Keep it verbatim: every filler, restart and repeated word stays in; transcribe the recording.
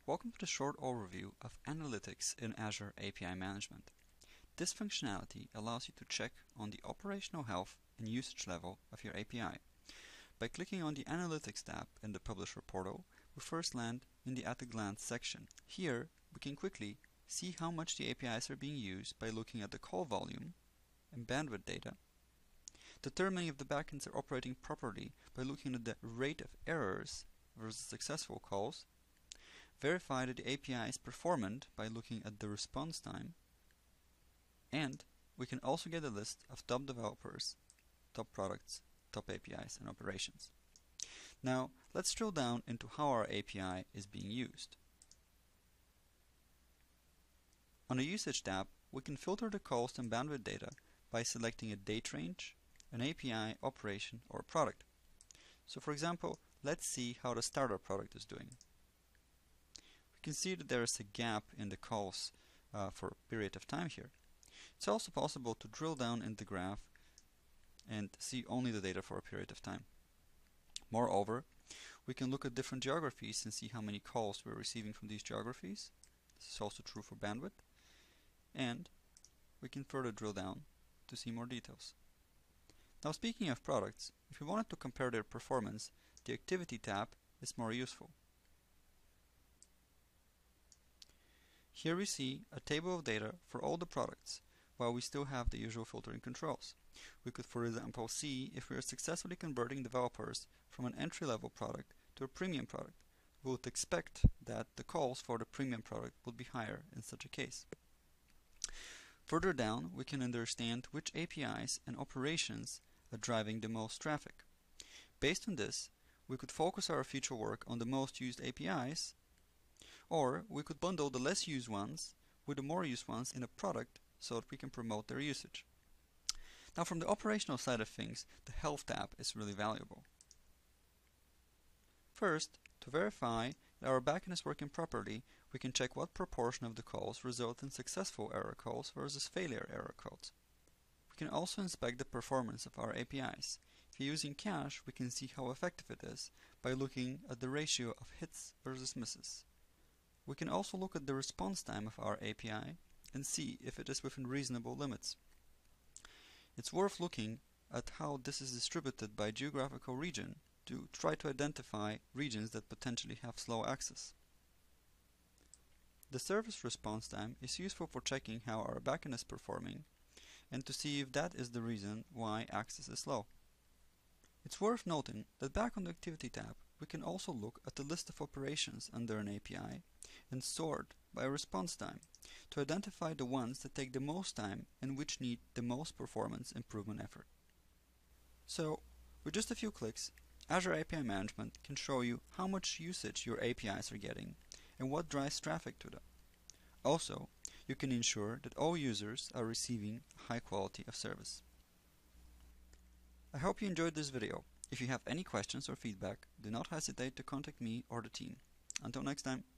Welcome to the short overview of analytics in Azure A P I management. This functionality allows you to check on the operational health and usage level of your A P I. By clicking on the Analytics tab in the Publisher portal, we first land in the At a Glance section. Here, we can quickly see how much the A P Is are being used by looking at the call volume and bandwidth data, determining if the backends are operating properly by looking at the rate of errors versus successful calls, verify that the A P I is performant by looking at the response time, and we can also get a list of top developers, top products, top A P Is, and operations. Now, let's drill down into how our A P I is being used. On the Usage tab, we can filter the calls and bandwidth data by selecting a date range, an A P I, operation, or a product. So for example, let's see how the starter product is doing. We can see that there is a gap in the calls uh, for a period of time here. It's also possible to drill down in the graph and see only the data for a period of time. Moreover, we can look at different geographies and see how many calls we're receiving from these geographies. This is also true for bandwidth. And we can further drill down to see more details. Now, speaking of products, if we wanted to compare their performance, the Activity tab is more useful. Here we see a table of data for all the products, while we still have the usual filtering controls. We could, for example, see if we are successfully converting developers from an entry-level product to a premium product. We would expect that the calls for the premium product would be higher in such a case. Further down, we can understand which A P Is and operations are driving the most traffic. Based on this, we could focus our future work on the most used A P Is, or we could bundle the less used ones with the more used ones in a product so that we can promote their usage. Now, from the operational side of things, the Health tab is really valuable. First, to verify that our backend is working properly, we can check what proportion of the calls result in successful error calls versus failure error calls. We can also inspect the performance of our A P Is. If you're using cache, we can see how effective it is by looking at the ratio of hits versus misses. We can also look at the response time of our A P I and see if it is within reasonable limits. It's worth looking at how this is distributed by geographical region to try to identify regions that potentially have slow access. The service response time is useful for checking how our backend is performing and to see if that is the reason why access is slow. It's worth noting that back on the Activity tab, we can also look at the list of operations under an A P I and sort by response time to identify the ones that take the most time and which need the most performance improvement effort. So, with just a few clicks, Azure A P I Management can show you how much usage your A P Is are getting and what drives traffic to them. Also, you can ensure that all users are receiving a high quality of service. I hope you enjoyed this video. If you have any questions or feedback, do not hesitate to contact me or the team. Until next time.